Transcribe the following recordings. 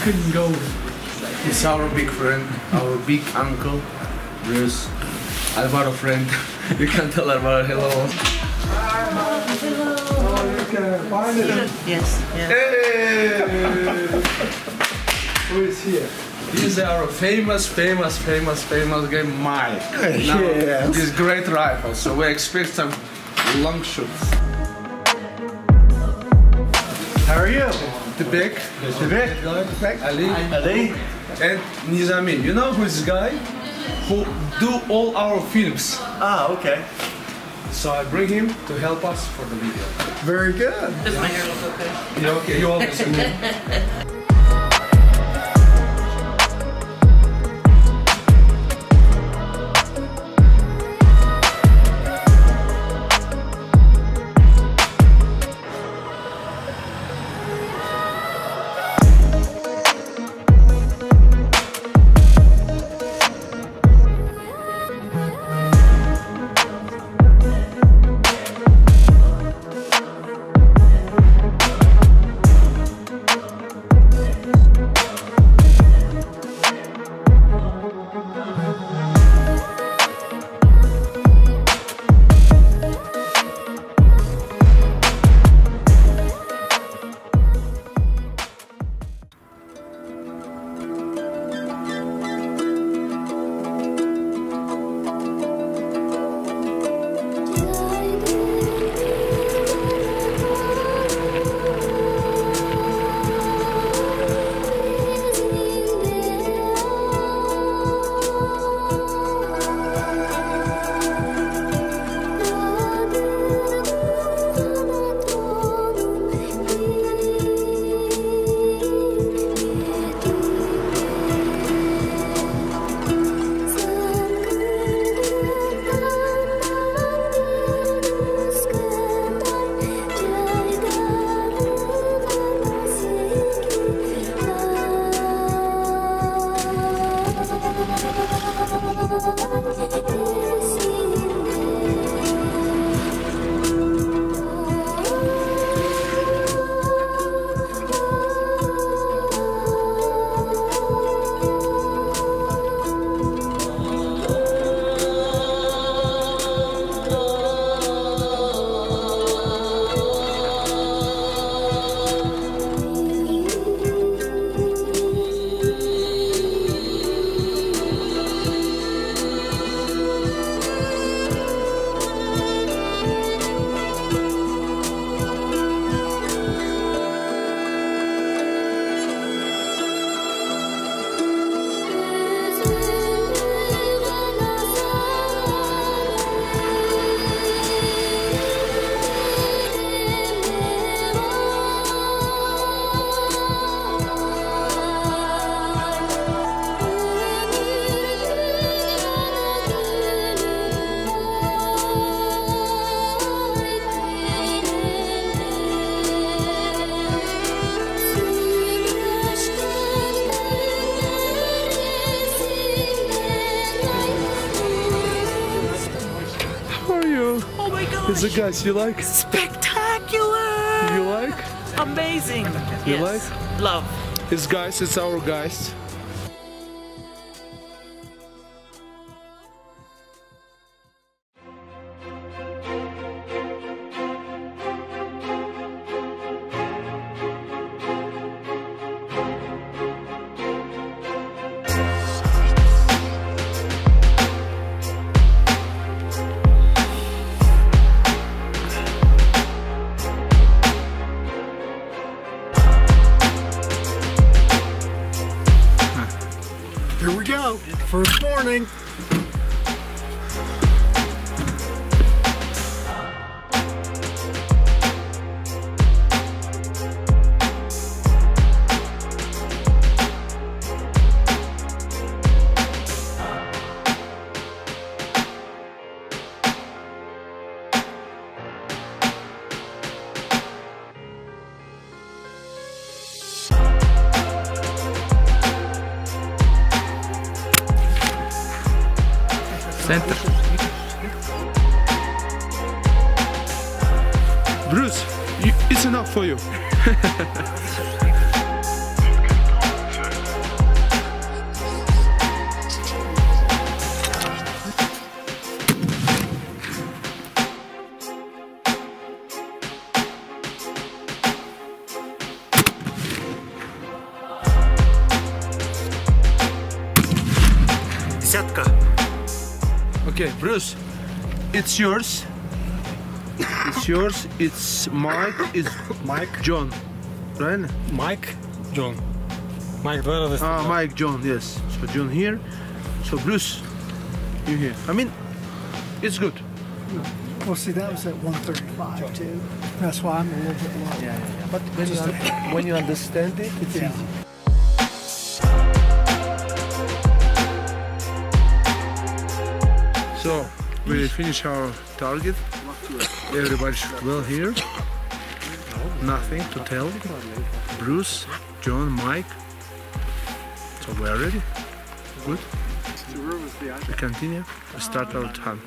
couldn't go. It's our big friend, our big uncle, Bruce. Alvaro friend. You can tell Alvaro hello. Oh, you can find it. Yes. Yeah. Hey! Who is here? He's our famous guy, Mike. Now, Yes. He's great rifle, so we expect some long shots. How are you? Tibek, Ali, and Nizami. You know who is this guy? Who do all our films. Ah, okay. So I bring him to help us for the video. Very good. Does my hair look okay? Yeah, okay, you always okay. Is the guys you like? Spectacular! You like? Amazing! You Yes. like? Love. It's guys, it's our guys. Here we go. First morning. Center. Bruce, it's enough for you. Okay, Bruce, it's yours. It's yours. It's Mike. It's Mike. John, right? Mike. John. Mike, where is Ah, Mike, John. Yes. So John here. So Bruce, you here. I mean, it's good. Well, see, that was at 135 too. That's why I'm a little bit low. Yeah. But when you understand it, it's Yeah. easy. So we finish our target. Everybody should well here. Nothing to tell. Bruce, John, Mike. So we're ready. Good. We continue. We start our hunt.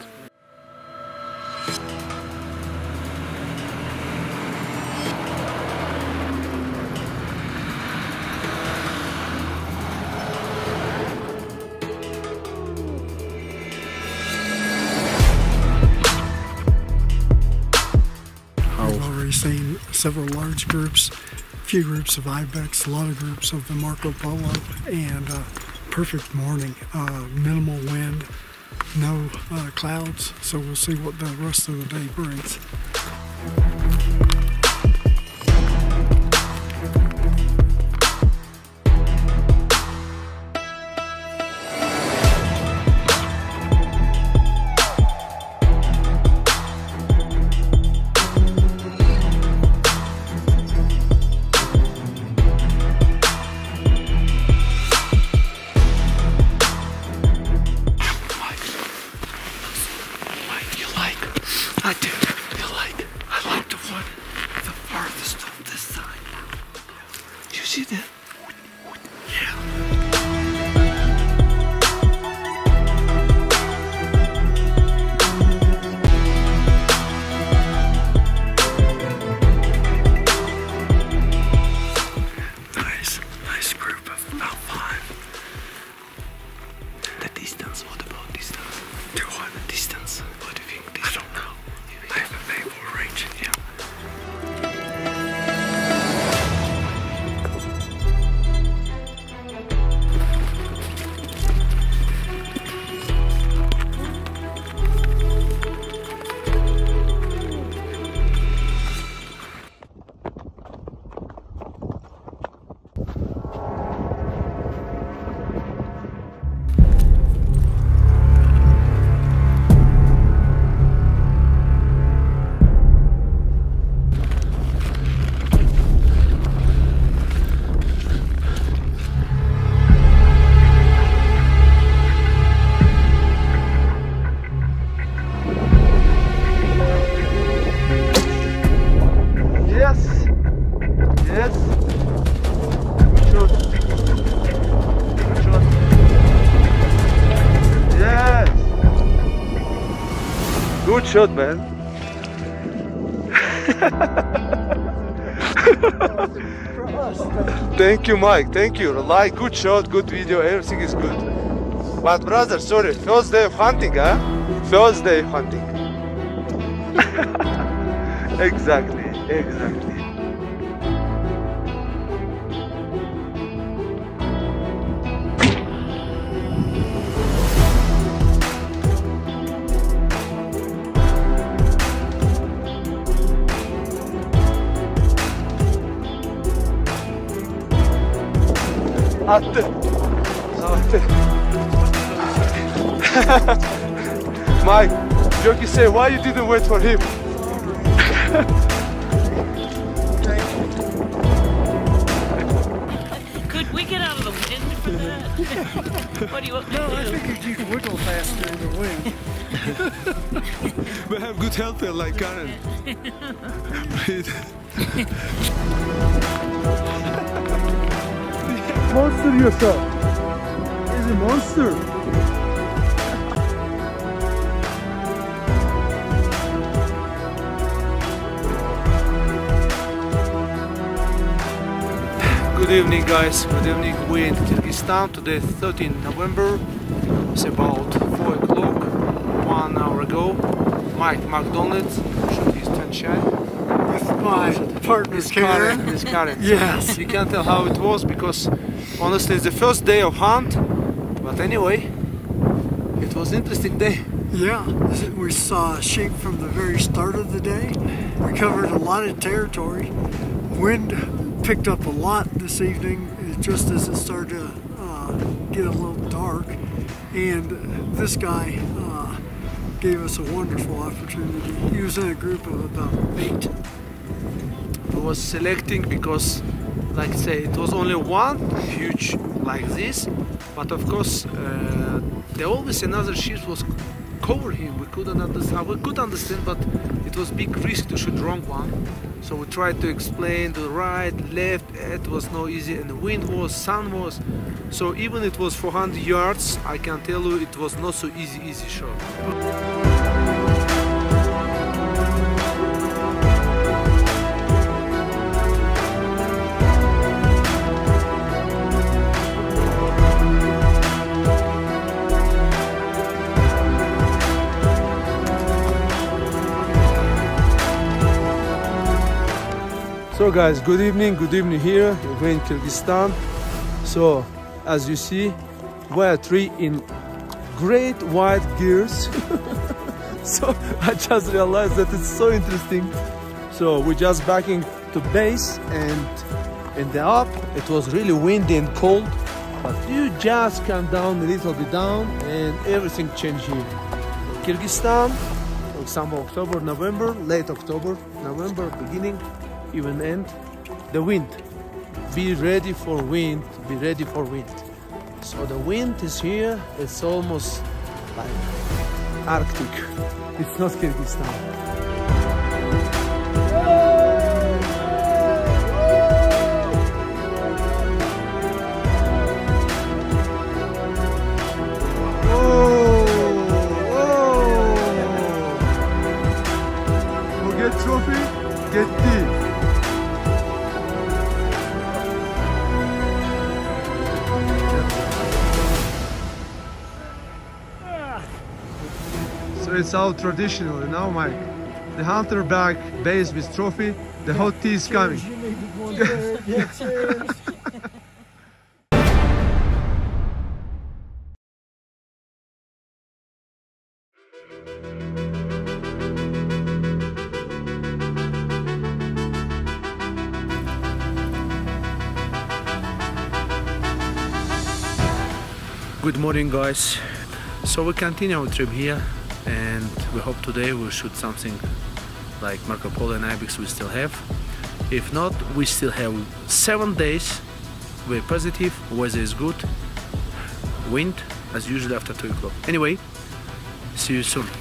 We've already seen several large groups, a few groups of Ibex, a lot of groups of the Marco Polo, and perfect morning. Minimal wind, no clouds, so we'll see what the rest of the day brings. Good shot, man. Thank you, Mike. Thank you. Like, good shot, good video, everything is good. But brother, sorry, first day of hunting, huh? First day of hunting. Exactly, exactly. Attı. Attı. Mike, Jockey say, why you didn't wait for him? Could we get out of the wind for that? What do you want me to do? I figured you could wiggle faster in the wind. We have good health here, like Karen. Monster yourself. He's a monster. Good evening, guys. Good evening. We're in Kyrgyzstan today, 13 November. It's about 4 o'clock. 1 hour ago, Mike McDonald's shot his 10 shot. With my partner Karen. His Karen. Yes. You can't tell how it was because honestly it's the first day of hunt. But anyway, it was an interesting day. Yeah, we saw sheep from the very start of the day. We covered a lot of territory. Wind picked up a lot this evening, just as it started to get a little dark. And this guy gave us a wonderful opportunity. He was in a group of about 8. I was selecting because, like I say, it was only one huge like this, but of course there always another sheep was cover him. We couldn't understand. We could understand, but it was big risk to shoot wrong one. So we tried to explain the right, left. It was no easy, and the wind was, sun was. So even it was 400 yards, I can tell you it was not so easy shot. So guys, good evening here. We're going to Kyrgyzstan. So as you see, we're 3 in great white gears. So I just realized that it's so interesting. So we're just backing to base, and in the up it was really windy and cold, but you just come down a little bit down and everything changed here. Kyrgyzstan, for example, October, November, late October, November, beginning, even end, the wind. Be ready for wind, be ready for wind. So the wind is here, it's almost like Arctic. It's not Kyrgyzstan. Get trophy, get tea. So it's all traditional, you know, Mike. The hunter bag base with trophy, the hot tea is coming. Good morning, guys. So we continue our trip here, and we hope today we'll shoot something like Marco Polo and Ibex we still have. If not, we still have 7 days. We're positive, weather is good, wind as usual after 2 o'clock. Anyway, see you soon.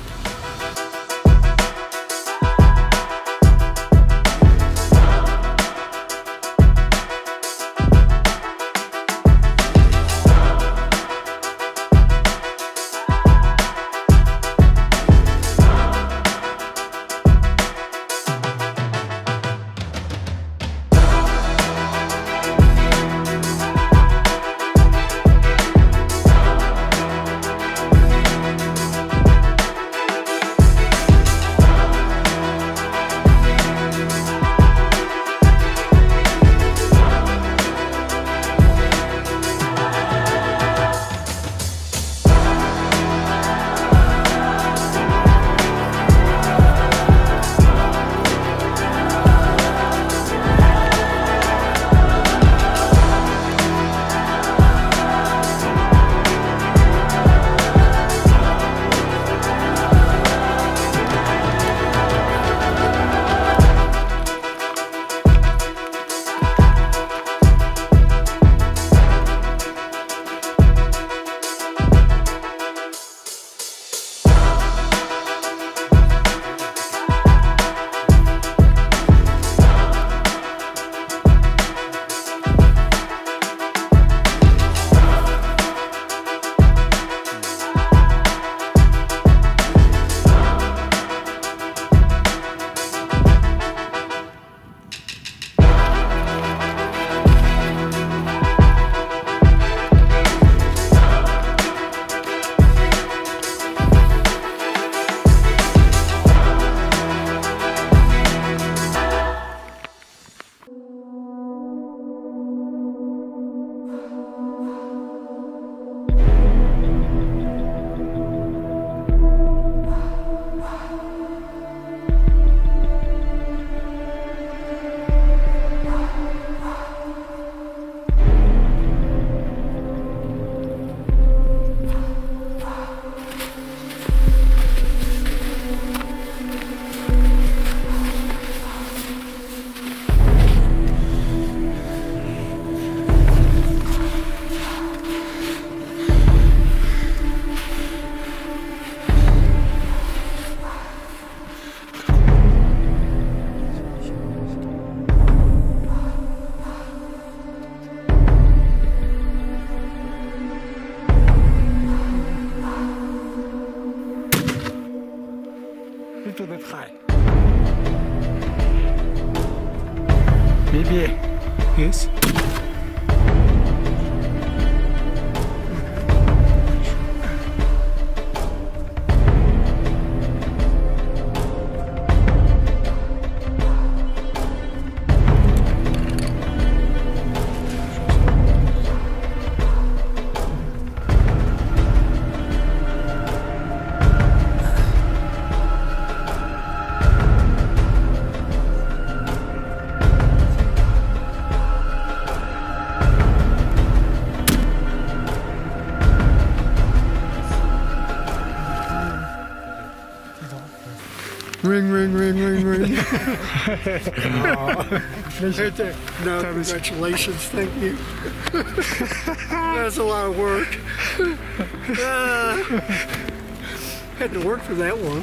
Yeah. Yes. Ring, ring, ring, ring, ring. No, congratulations, thank you. That's a lot of work. Had to work for that one.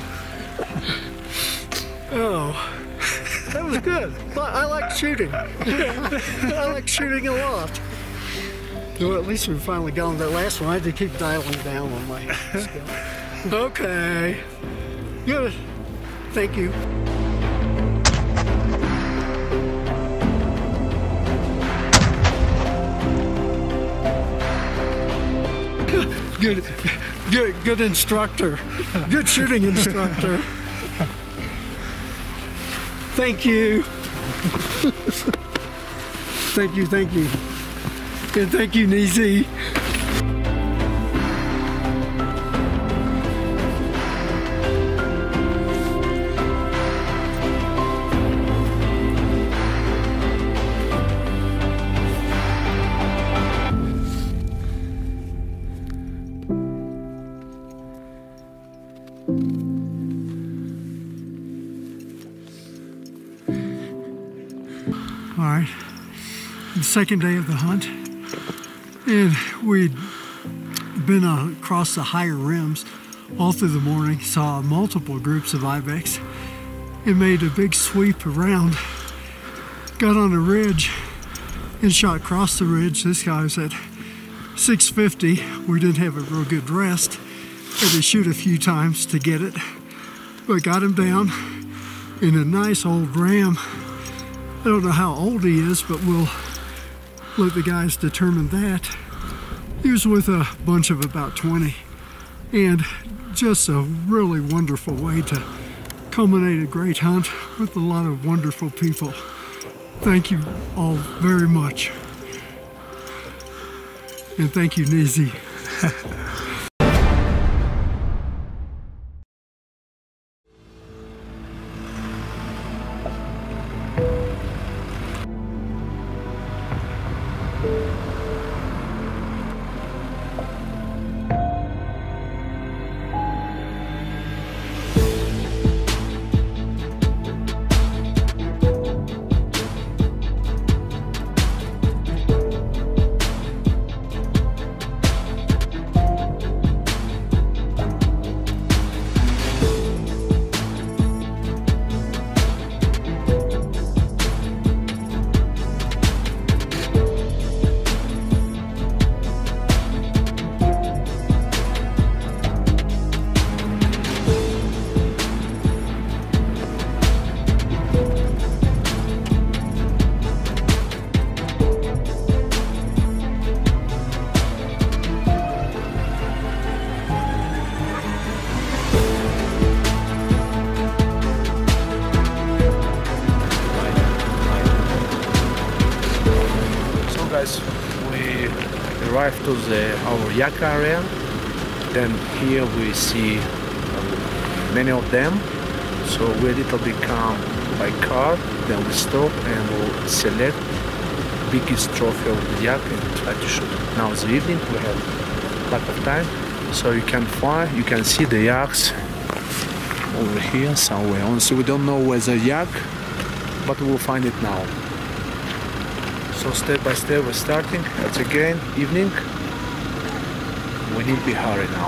Oh, that was good. I like shooting. I like shooting a lot. Well, at least we finally got on that last one. I had to keep dialing down on my skill. Okay, good. Thank you. Good instructor. Good shooting instructor. Thank you. Thank you, thank you. And thank you, Nizi. All right, the second day of the hunt, and we'd been across the higher rims all through the morning, saw multiple groups of ibex, and made a big sweep around, got on a ridge, and shot across the ridge. This guy was at 650. We didn't have a real good rest, had to shoot a few times to get it, but got him down in a nice old ram. I don't know how old he is, but we'll let the guys determine that. He was with a bunch of about 20, and just a really wonderful way to culminate a great hunt with a lot of wonderful people. Thank you all very much. And thank you, Nizi. We arrived to our yak area. Then here we see many of them. So we little bit come by car, then we stop and we'll select biggest trophy of the yak and try to shoot. Now it's evening, we have a lot of time, so you can see the yaks over here somewhere. Honestly, we don't know where's the yak, but we will find it now. So step by step we're starting. It's again evening. We need to be hurry now.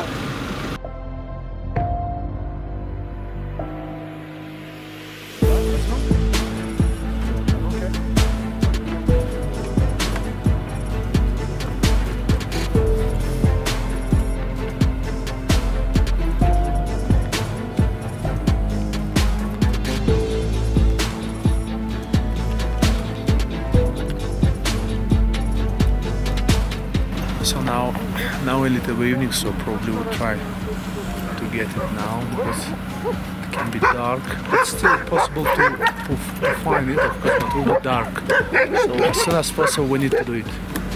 So now a little evening, so probably we'll try to get it now because it can be dark. It's still possible to find it, of course, but it will be dark. So as soon as possible we need to do it.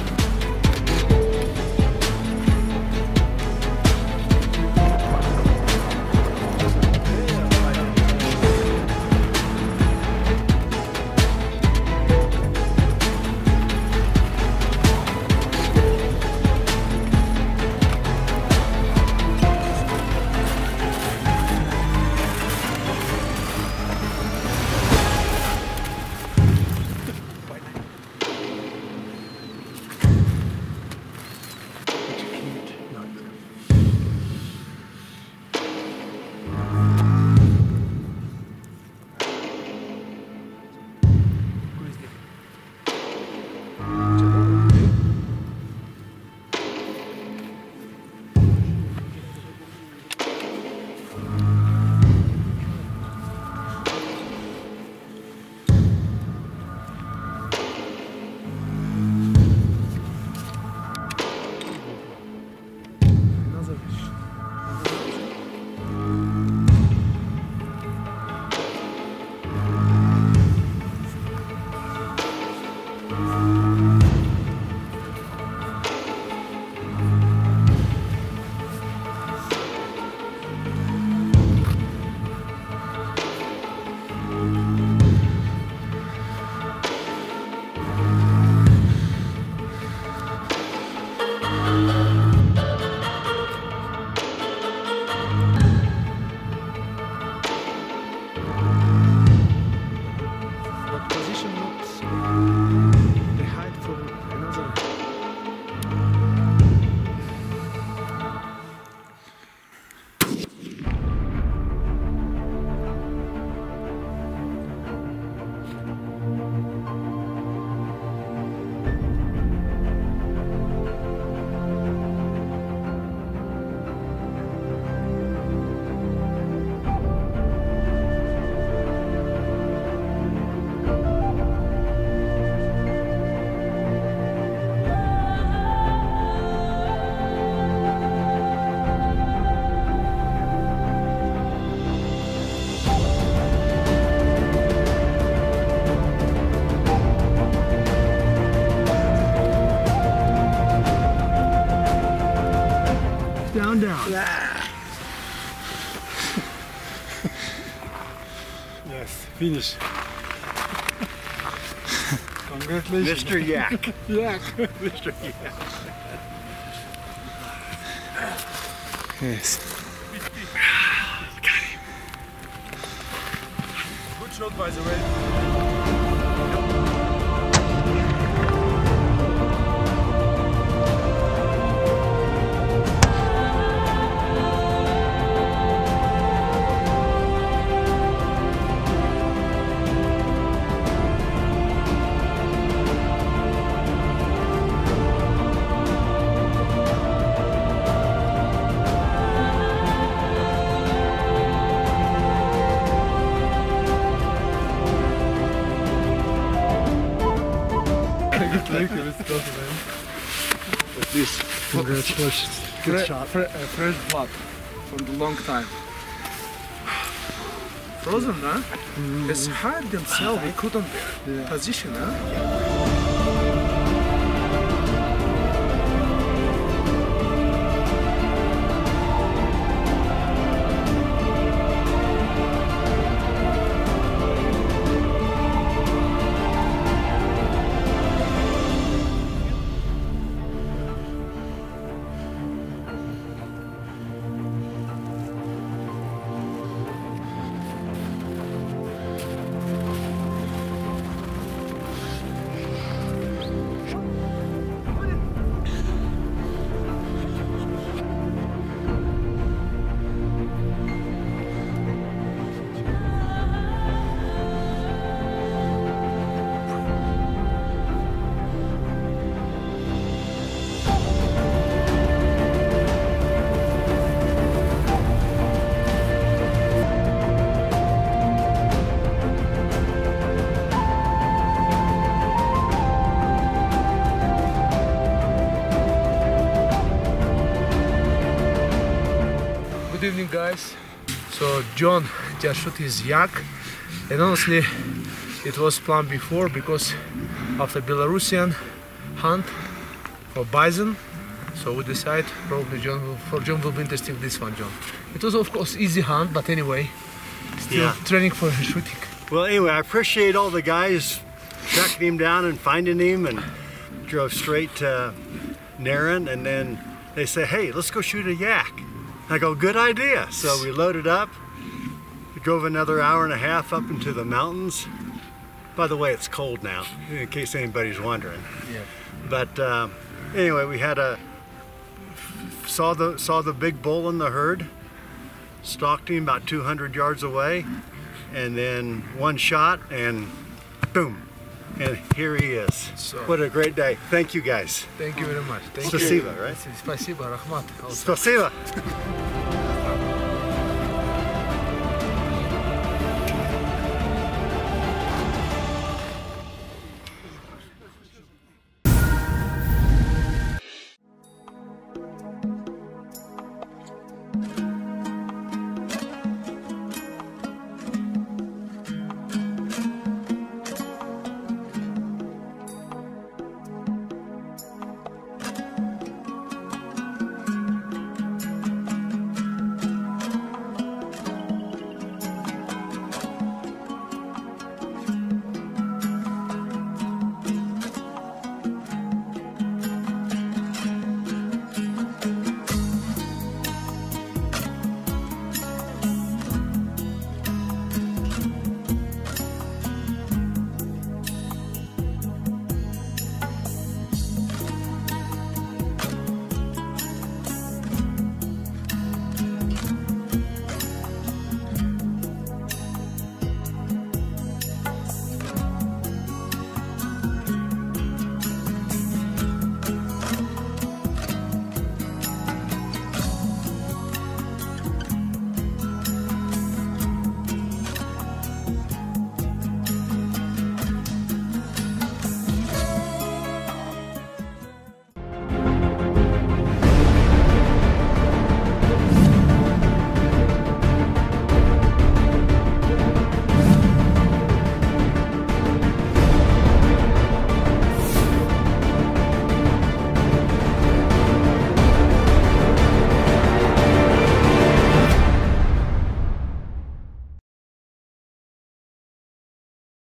Down. Yes, finish. Congratulations. Mr. Yak. Yak. Mr. Yak. Yes. Got him. Good shot, by the way. This Congratulations. Good shot. Fresh blood from the long time. Frozen, huh? It's hard themselves. They couldn't position, huh? evening, guys. So John just shot his yak, and honestly it was planned before because after Belarusian hunt for bison, so we decide probably for John will be interesting this one, John. It was of course easy hunt, but anyway, still training for shooting. Well, anyway, I appreciate all the guys tracking him down and finding him, and drove straight to Naren, and then they say, hey, let's go shoot a yak. I go, good idea. So we loaded up, we drove another hour and a half up into the mountains. By the way, it's cold now, in case anybody's wondering. Yeah. But anyway, we had saw the big bull in the herd, stalked him about 200 yards away, and then one shot and boom, and here he is. So, what a great day. Thank you guys. Thank you very much. Thank you. Spasiba, right? Spasiba, Rahmat. Spasiba.